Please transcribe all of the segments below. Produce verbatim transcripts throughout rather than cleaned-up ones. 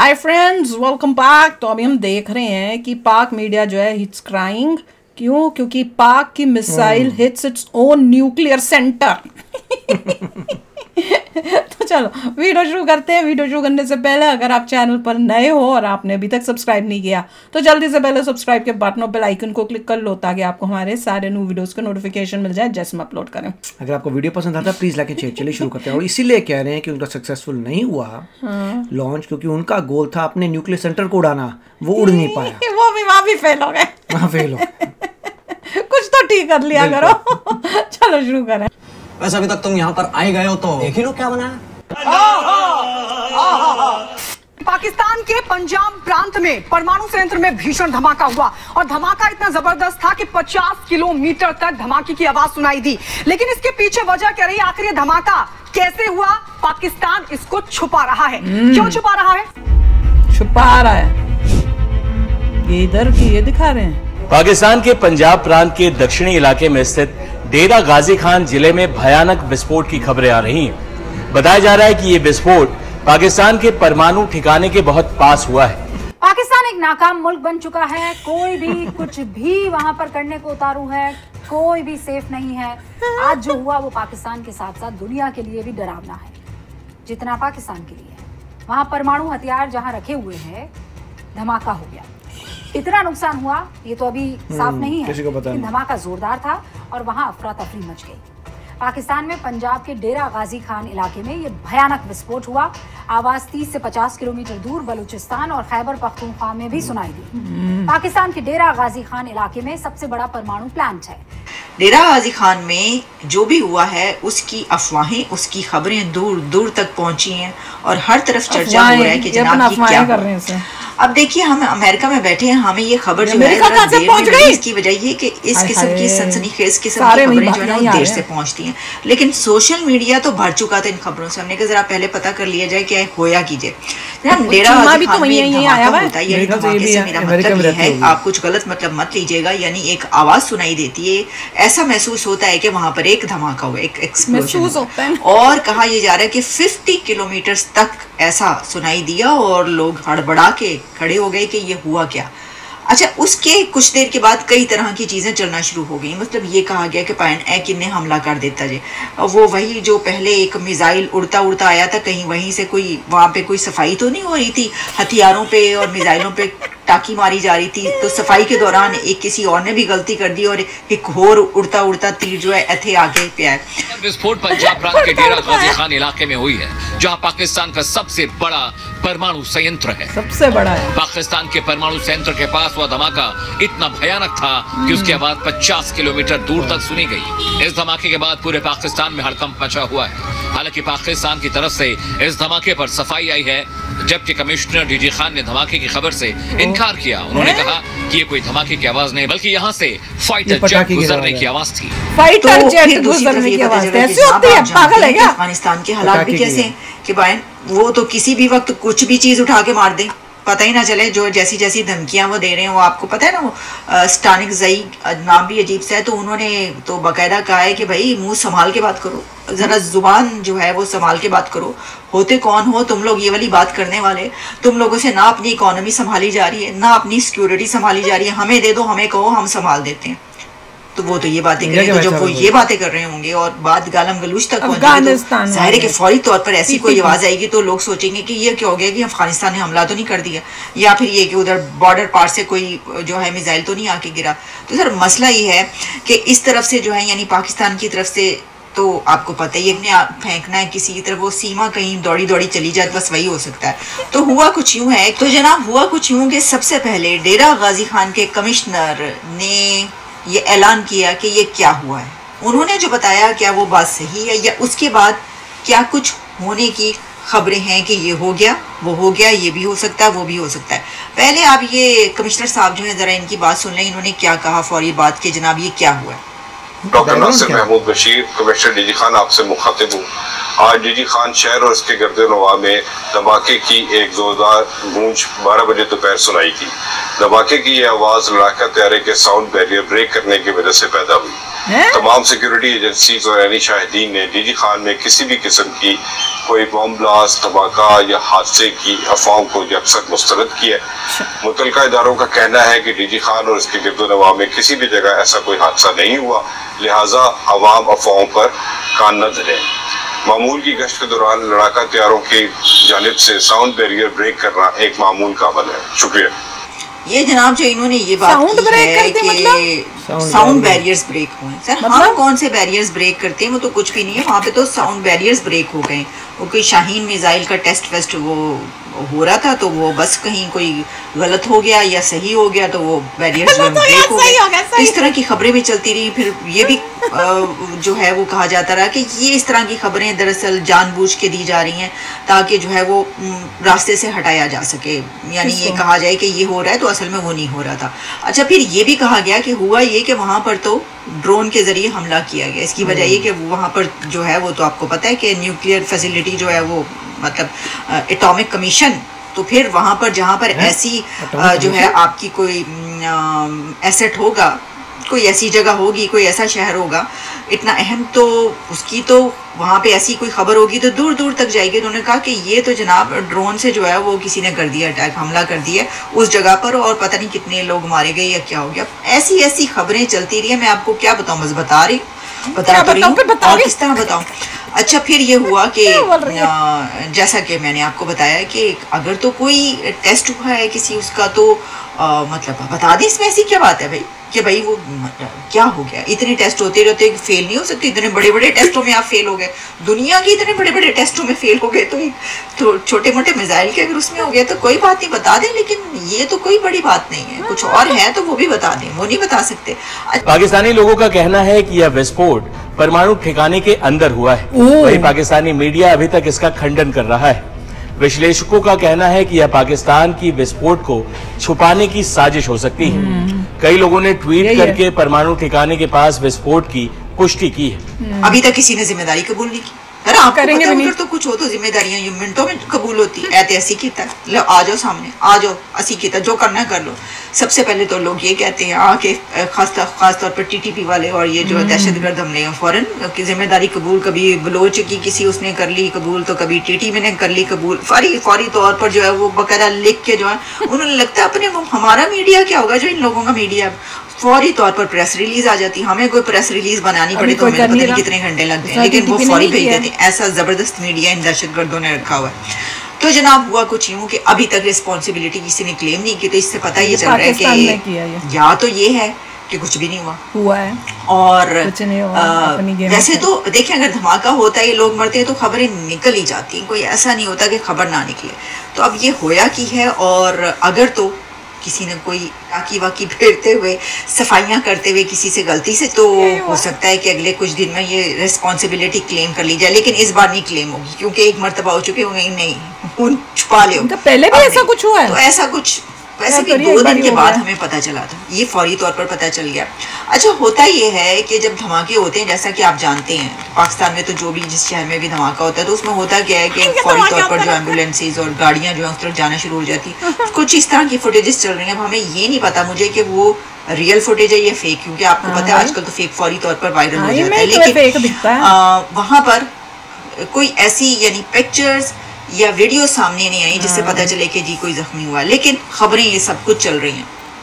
Hi friends, welcome back. तो अभी हम देख रहे हैं कि पाक मीडिया जो है हिट्स क्राइंग। क्यों? क्योंकि पाक की missile hits its own nuclear centre. तो चलो वीडियो शुरू करते हैं। वीडियो शुरू करने से पहले अगर आप चैनल पर नए हो और आपने अभी तक सब्सक्राइब नहीं किया तो जल्दी से पहले सब्सक्राइब के बटन और बेल आइकन को क्लिक कर लो ताकि आपको हमारे सारे न्यू वीडियोस का नोटिफिकेशन मिल जाए जैसे हम अपलोड करें। अगर आपको वीडियो पसंद आता है प्लीज लाइक एंड शेयर। चलिए शुरू करते हैं। और इसीलिए कह रहे हैं कि उनका सक्सेसफुल नहीं हुआ लॉन्च, क्योंकि उनका गोल था अपने न्यूक्लियर सेंटर को उड़ाना, वो उड़ नहीं पाया। वो भी वहां भी फेल हो गए। वहां फेल हो गए। कुछ तो ठीक कर लिया करो। चलो शुरू करें। वैसे अभी तक तुम यहाँ पर आए गए हो तो देख ही लो क्या बना है। पाकिस्तान के पंजाब प्रांत में परमाणु संयंत्र में भीषण धमाका हुआ और धमाका इतना जबरदस्त था कि पचास किलोमीटर तक धमाके की आवाज सुनाई दी। लेकिन इसके पीछे वजह क्या रही, आखिर ये धमाका कैसे हुआ? पाकिस्तान इसको छुपा रहा है। क्यों छुपा रहा है? छुपा रहा है ये इधर की ये दिखा रहे हैं। पाकिस्तान के पंजाब प्रांत के दक्षिणी इलाके में स्थित डेरा गाजी खान जिले में भयानक विस्फोट की खबरें आ रही हैं। बताया जा रहा है कि ये विस्फोट पाकिस्तान के परमाणु ठिकाने के बहुत पास हुआ है। पाकिस्तान एक नाकाम मुल्क बन चुका है। कोई भी कुछ भी वहां पर करने को उतारू है, कोई भी सेफ नहीं है। आज जो हुआ वो पाकिस्तान के साथ साथ दुनिया के लिए भी डरावना है, जितना पाकिस्तान के लिए है। वहां परमाणु हथियार जहां रखे हुए हैं, धमाका हो गया। इतना नुकसान हुआ ये तो अभी साफ नहीं है, लेकिन धमाका जोरदार था और वहां अफरा तफरी मच गई। पाकिस्तान में पंजाब के डेरा गाजी खान इलाके में ये भयानक विस्फोट हुआ। आवाज तीस से पचास किलोमीटर दूर बलूचिस्तान और खैबर पख्तूनख्वा में भी सुनाई दी। पाकिस्तान के डेरा गाजी खान इलाके में सबसे बड़ा परमाणु प्लांट है। डेरा गाजी खान में जो भी हुआ है उसकी अफवाहें, उसकी खबरें दूर दूर तक पहुंची हैं और हर तरफ चर्चा हो रहा है कि जनाब ये क्या कर रहे हैं। अब देखिए, हम अमेरिका में बैठे हैं, हमें ये खबर जो है इसकी वजह ये कि इस किस्म की सनसनीखेज किस्म की खबरें जो है वो देर से पहुंचती हैं। लेकिन सोशल मीडिया तो भर चुका था इन खबरों से। हमने कहा जरा पहले पता कर लिया जाए क्या होया कीजिए। डेरा गाजी खान में एक धमाका होता है, यानी धमाके से मेरा मतलब ये है, आप कुछ गलत मतलब मत लीजिएगा, यानी एक आवाज सुनाई देती है, ऐसा महसूस होता है कि वहां पर एक धमाका हुआ, एक एक्सप्लोजन। और कहा यह जा रहा है कि पचास किलोमीटर तक ऐसा सुनाई दिया और लोग हड़बड़ा के खड़े हो गए कि ये हुआ क्या। अच्छा, उसके कुछ देर के बाद कई तरह की चीज़ें चलना शुरू हो गई। मतलब ये कहा गया कि पैन ए किन्ने हमला कर देता जे, वो वही जो पहले एक मिसाइल उड़ता उड़ता आया था, कहीं वहीं से कोई वहाँ पे कोई सफाई तो नहीं हो रही थी, हथियारों पे और मिसाइलों पे टाकी मारी जा रही थी। तो सफाई के दौरान एक किसी और ने भी गलती कर दी और एक होर उड़ता उड़ता तीर जो है ऐथे आगे पे आया। विस्फोट पंजाब प्रांत के डेरा गाजी खान इलाके में हुई है, जहां पाकिस्तान का सबसे बड़ा परमाणु संयंत्र है। सबसे बड़ा है। पाकिस्तान के परमाणु संयंत्र के पास हुआ धमाका इतना भयानक था कि उसकी आवाज पचास किलोमीटर दूर तक सुनी गई। इस धमाके के बाद पूरे पाकिस्तान में हड़कंप मचा हुआ है। हालांकि पाकिस्तान की तरफ से इस धमाके पर सफाई आई है, जबकि कमिश्नर डीजी खान ने धमाके की खबर से इनकार किया। उन्होंने कहा कि ये कोई धमाके की आवाज नहीं बल्कि यहाँ से फाइटर जेट गुजरने की आवाज थी। फाइटर जेट गुजरने की आवाज ऐसी होती है? पागल है क्या? अफगानिस्तान के हालात भी कैसे हैं कि भाई वो तो किसी भी वक्त कुछ भी चीज उठा के मार दे, पता ही ना चले। जो जैसी जैसी धमकियां वो दे रहे हैं, वो आपको पता है ना, वो स्टानिक जई नाम भी अजीब सा है, तो उन्होंने तो बाकायदा कहा है कि भाई मुंह संभाल के बात करो, जरा जुबान जो है वो संभाल के बात करो। होते कौन हो तुम लोग ये वाली बात करने वाले? तुम लोगों से ना अपनी इकोनॉमी संभाली जा रही है, ना अपनी सिक्योरिटी संभाली जा रही है। हमें दे दो, हमें कहो, हम संभाल देते हैं। तो वो तो ये बातें करेंगे, तो जब वो ये बातें कर रहे होंगे और बात गालम गलूच तक पहुंचेगी तो जाहिर है कि फौरी तौर पर ऐसी कोई आवाज आएगी तो लोग सोचेंगे कि ये क्या हो गया, कि अफगानिस्तान ने हमला तो नहीं कर दिया, या फिर ये कि उधर बॉर्डर पार से कोई जो है मिसाइल तो नहीं आके गिरा। तो सर मसला ये है कि इस तरफ से जो है यानी पाकिस्तान की तरफ से तो आपको पता ही है फेंकना है किसी की तरफ, वो सीमा कहीं दौड़ी दौड़ी चली जाए, बस वही हो सकता है। तो हुआ कुछ यूं है, तो जनाब हुआ कुछ यूं कि सबसे पहले डेरा गाजी खान के कमिश्नर ने ये ऐलान किया कि ये क्या हुआ है। उन्होंने जो बताया क्या वो बात सही है, या उसके बाद क्या कुछ होने की खबरें हैं कि ये हो गया, वो हो गया, ये भी हो सकता है, वो भी हो सकता है। पहले आप ये कमिश्नर साहब जो है जरा इनकी बात सुन लें, इन्होंने क्या कहा फौरी बात के जनाब ये क्या हुआ है। Doctor Nasir Mahmood Bashir, commissioner DG Khan आपसे मुखातिब हूँ। आज डीजी खान शहर और इसके गर्द-ए-नवाह में धमाके की एक जोरदार गूंज बारह बजे दोपहर सुनाई थी। धमाके की ये आवाज़ लड़ाका तैयारे के साउंड बैरियर ब्रेक करने की वजह से पैदा हुई। तमाम सिक्योरिटी एजेंसीज और एनी शाहिदीन ने डीजी खान में किसी भी किस्म की कोई बॉम्ब ब्लास्ट, धमाका या हादसे की अफवाहों को यकसर मुस्तरद किया है। मुतल्लिका इदारों का कहना है कि डीजी खान और इसके गिरदोनवा में किसी भी जगह ऐसा कोई हादसा नहीं हुआ, लिहाजा अवाम अफवाहों पर कान न धरे। मामूल की गश्त के दौरान लड़ाका तैयारों की जानिब से साउंड बैरियर ब्रेक करना एक मामूल का अमल है। शुक्रिया। ये जनाब जो इन्होंने ये बात साउंड की ब्रेक है करते कि मतलब? साउंड बैरियर्स ब्रेक हुए सर। मतलब? हाँ, कौन से बैरियर्स ब्रेक करते हैं वो तो कुछ भी नहीं है, वहाँ पे तो साउंड बैरियर्स ब्रेक हो गए। वो कोई शाहीन मिसाइल का टेस्ट वेस्ट वो हो रहा था, तो वो बस कहीं कोई गलत हो गया या सही हो गया तो वो बैरियर्स जो ब्रेक हो गए। तो इस तरह की खबरें भी चलती रही। फिर ये भी जो है वो कहा जाता रहा कि ये इस तरह की खबरें दरअसल जानबूझ के दी जा रही हैं ताकि जो है वो रास्ते से हटाया जा सके, यानी ये कहा जाए कि ये हो रहा है तो असल में वो नहीं हो रहा था। अच्छा, फिर ये भी कहा गया कि हुआ ये कि वहाँ पर तो ड्रोन के जरिए हमला किया गया। इसकी वजह ये कि वहाँ पर जो है वो तो आपको पता है कि न्यूक्लियर फैसिलिटी जो है वो मतलब एटॉमिक कमीशन, तो फिर वहाँ पर जहाँ पर ऐसी जो है आपकी कोई एसेट होगा, कोई ऐसी जगह होगी, कोई ऐसा शहर होगा इतना अहम, तो उसकी तो वहाँ पे ऐसी कोई खबर होगी तो दूर दूर तक जाएगी। तो उन्होंने कहा कि ये तो जनाब ड्रोन से जो है वो किसी ने कर दिया, अटैक हमला कर दिया उस जगह पर और पता नहीं कितने लोग मारे गए या क्या हो गया। ऐसी ऐसी खबरें चलती रही है। मैं आपको क्या बताऊँ, बस बता रही बता तो रही हूँ और किस तरह बताऊँ। अच्छा, फिर ये हुआ कि जैसा कि मैंने आपको बताया कि अगर तो कोई टेस्ट हुआ है किसी उसका तो आ, मतलब बता दें, इसमें ऐसी क्या बात है भाई कि भाई वो क्या हो गया। इतने टेस्ट होते रहते फेल नहीं हो सकते। इतने बड़े बड़े टेस्टों में आप फेल हो गए, दुनिया के इतने बड़े बड़े टेस्टों में फेल हो गए, तो तो छोटे मोटे मिसाइल के अगर उसमें हो गया तो कोई बात नहीं, बता दें। लेकिन ये तो कोई बड़ी बात नहीं है, कुछ और है तो वो भी बता दें, वो नहीं बता सकते। पाकिस्तानी लोगों का कहना है कि यह विस्फोट परमाणु ठिकाने के अंदर हुआ है, वहीं पाकिस्तानी मीडिया अभी तक इसका खंडन कर रहा है। विश्लेषकों का कहना है कि यह पाकिस्तान की विस्फोट को छुपाने की साजिश हो सकती है। कई लोगों ने ट्वीट करके परमाणु ठिकाने के पास विस्फोट की पुष्टि की है। अभी तक किसी ने जिम्मेदारी कबूल नहीं की। अरे आपको पता है उधर तो कुछ हो तो जिम्मेदारियां यूं मिनटों में कबूल होती है। ऐसे कीता लो, आ जाओ सामने, आ जाओ, असी कीता, जो करना है कर लो। सबसे पहले तो लोग ये कहते हैं आके खास खास तौर पर टीटीपी वाले और ये जो दहशतगर्द हमले हैं फौरन की जिम्मेदारी कबूल, कभी बलोच की किसी उसने कर ली कबूल, तो कभी टीटीपी ने कर ली कबूल, फौरी फौरी तौर पर जो है वो बकायदा लिख के जो है उन्होंने लगता है अपने वो हमारा मीडिया क्या होगा जो इन लोगों का मीडिया फौरी तौर पर प्रेस रिलीज आ जाती है। हमें कोई प्रेस रिलीज बनानी पड़े तो हमें पता नहीं कितने घंटे लगते हैं, लेकिन वो फौरी भेज देते हैं। ऐसा जबरदस्त मीडिया इन दहशतगर्दों ने रखा हुआ है। तो जनाब हुआ कुछ यूं कि अभी तक रिस्पॉन्सिबिलिटी किसी ने क्लेम नहीं की, तो इससे पता ये चल रहा है कि या तो ये है कि कुछ भी नहीं हुआ हुआ है और कुछ नहीं हुआ। आ, वैसे तो देखिए अगर धमाका होता है ये लोग मरते हैं तो खबरें निकल ही जाती हैं, कोई ऐसा नहीं होता कि खबर ना निकले। तो अब ये होया की है, और अगर तो किसी ने कोई टाकी वाकी फेरते हुए सफाइयाँ करते हुए किसी से गलती से, तो हो सकता है कि अगले कुछ दिन में ये रिस्पॉन्सिबिलिटी क्लेम कर ली जाए, लेकिन इस बार नहीं क्लेम होगी क्योंकि एक मरतबा हो चुके होंगे। नहीं, उन छुपा ले, पहले भी ऐसा कुछ हुआ है, तो ऐसा कुछ वैसे भी दो दिन के बाद हमें पता चला था, ये फौरी तौर पर पता चल गया। अच्छा, होता ये है कि जब धमाके होते हैं, जैसा कि आप जानते हैं पाकिस्तान में तो जो भी जिस शहर में भी धमाका होता है तो उसमें होता क्या है कि फौरी तौर पर जो एम्बुलेंसेज और गाड़ियां जो है उस तरफ जाना शुरू हो जाती है। कुछ इस तरह की फुटेजेस चल रही हैं। अब हमें ये नहीं पता मुझे कि वो रियल फुटेज है या फेक, क्योंकि आपको पता है आजकल तो फेक फौरी तौर पर वायरल हो जाता है, लेकिन वहां पर कोई ऐसी यानी पिक्चर्स या वीडियो सामने नहीं आई जिससे पता चले कि जी कोई जख्मी हुआ, लेकिन खबरें ये सब कुछ चल रही हैं।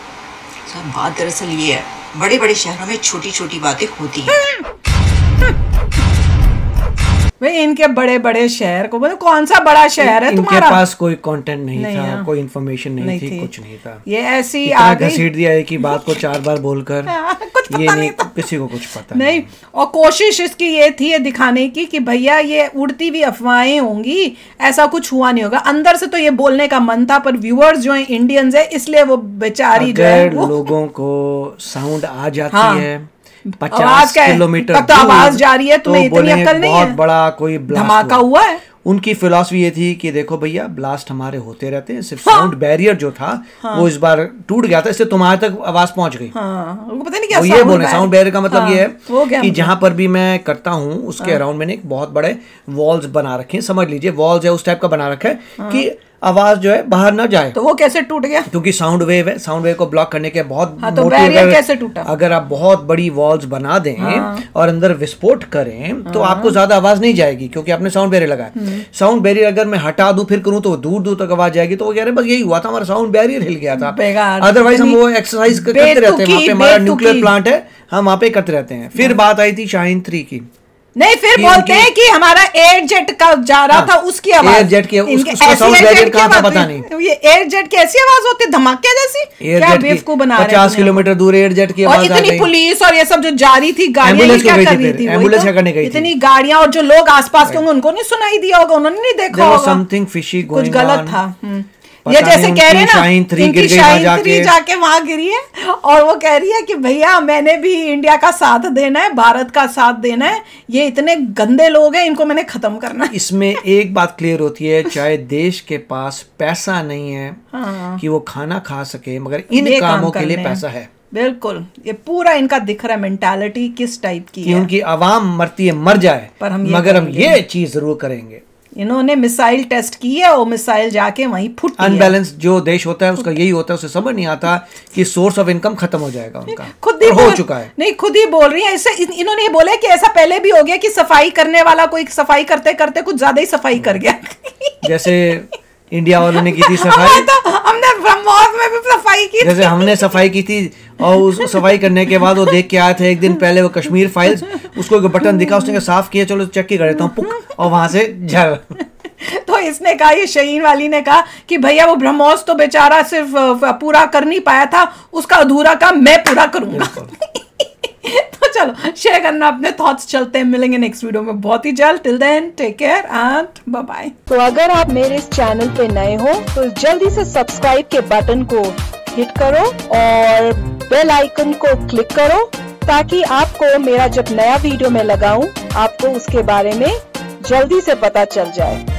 सर बात दरअसल ये है, बड़े बड़े शहरों में छोटी छोटी बातें होती हैं। भाई इनके बड़े बड़े शहर को मतलब कौन सा बड़ा शहर है तुम्हारा? इनके पास कोई कंटेंट नहीं, नहीं था, कोई इन्फॉर्मेशन नहीं, नहीं थी, थी, कुछ नहीं था। ये ऐसी आ गई, घसीट दिया है कि बात को चार बार बोलकर कुछ पता ये नहीं था। किसी को कुछ पता नहीं, नहीं। और कोशिश इसकी ये थी ये दिखाने की कि भैया ये उड़ती हुई अफवाहें होंगी, ऐसा कुछ हुआ नहीं होगा। अंदर से तो ये बोलने का मन था, पर व्यूअर्स जो है इंडियंस है, इसलिए वो बेचारी जो है लोगों को साउंड आ जाती है पचास किलोमीटर तो आवाज जा रही है, तुम्हें इतनी अक्ल नहीं है, बहुत बड़ा कोई धमाका हुआ है। उनकी फिलॉसफी ये थी कि देखो भैया ब्लास्ट हमारे होते रहते हैं, सिर्फ साउंड बैरियर जो था हाँ। वो इस बार टूट गया था, इससे तुम्हारे तक आवाज पहुंच गई। हाँ। वो पता नहीं क्या वो ये बोले साउंड बैरियर का मतलब हाँ। ये है कि जहां पर भी मैं करता हूँ उसके अराउंड मैंने एक बहुत बड़े वॉल्स बना रखे हैं, समझ लीजिए वॉल्स है उस टाइप का बना रखा है कि आवाज जो है बाहर ना जाए। तो वो कैसे टूट गया? क्योंकि साउंड वेव है, साउंड वेव को ब्लॉक करने के बहुत हाँ, तो मोटी बैरियर अगर, कैसे टूटा? अगर आप बहुत बड़ी वॉल्स बना दें हाँ। और अंदर विस्फोट करें हाँ। तो आपको ज्यादा आवाज नहीं जाएगी क्योंकि आपने साउंड बैरियर लगाया। साउंड बैरियर अगर मैं हटा दूं फिर करूं तो दूर दूर तक आवाज जाएगी। तो वो कह रहे बस यही हुआ था, हमारा साउंड बैरियर हिल गया था। अदरवाइज हम वो एक्सरसाइज करते रहते हैं, वहाँ पे हमारा न्यूक्लियर प्लांट है, हम वहाँ पे करते रहते हैं। फिर बात आई थी शाहीन थ्री की। नहीं, फिर बोलते हैं कि हमारा एयर जेट का जा रहा हाँ, था उसकी आवाज, एयर जेट की उसका साउंड बैरियर कहाँ था पता नहीं। ये एयर जेट की ऐसी आवाज होती है धमाके जैसी, क्या बेवकूफ बना रहे हैं। पचास किलोमीटर दूर एयर जेट की आवाज आ गई। इतनी पुलिस और ये सब जो जा रही थी गाड़ियां क्या कर रही थी, एम्बुलेंस क्या करने गई थी, इतनी गाड़ियां और जो लोग आसपास के होंगे उनको नहीं सुनाई दिया होगा, उन्होंने नहीं देखा होगा, समथिंग फिशी कुछ गलत था। ये जैसे कह रहे हैं ना शाहीन थ्री गिर गई शाहीन थ्री जाके वहां गिरी है और वो कह रही है कि भैया मैंने भी इंडिया का साथ देना है, भारत का साथ देना है, ये इतने गंदे लोग हैं इनको मैंने खत्म करना है। इसमें एक बात क्लियर होती है, चाहे देश के पास पैसा नहीं है हाँ। कि वो खाना खा सके, मगर इन कामों के लिए पैसा है। बिल्कुल, ये पूरा इनका दिख रहा है मेंटालिटी किस टाइप की कि है। उनकी आवाम मरती है मर जाए, पर हम मगर हम ये चीज जरूर करेंगे। इन्होंने मिसाइल टेस्ट की है और मिसाइल जाके वहीं फुट गई है। अनबैलेंस जो देश होता है उसका यही होता है, उसे समझ नहीं आता कि सोर्स ऑफ इनकम खत्म हो जाएगा उनका। खुद ही हो चुका है, नहीं खुद ही बोल रही है। इससे इन्होंने ये बोला कि ऐसा पहले भी हो गया कि सफाई करने वाला कोई सफाई करते करते कुछ ज्यादा ही सफाई कर गया। जैसे इंडिया वालों ने की थी सफाई, तो हमने ब्रह्मोस में भी सफाई की, जैसे हमने सफाई की थी और उस सफाई करने के बाद वो देख के आए थे एक दिन पहले वो कश्मीर फाइल्स, उसको एक बटन दिखा, उसने साफ किया, चलो चेक ही कर लेता हूँ, पुक, और वहां से झड़। तो इसने कहा, ये शाहीन वाली ने कहा कि भैया वो ब्रह्मोस तो बेचारा सिर्फ पूरा कर नहीं पाया था, उसका अधूरा काम मैं पूरा करूंगा। तो चलो शेयर करना अपने थॉट्स, चलते हैं, मिलेंगे नेक्स्ट वीडियो में बहुत ही जल्द। Till then take care and bye bye. तो अगर आप मेरे इस चैनल पे नए हो तो जल्दी से सब्सक्राइब के बटन को हिट करो और बेल आइकन को क्लिक करो ताकि आपको मेरा जब नया वीडियो मैं लगाऊं आपको उसके बारे में जल्दी से पता चल जाए।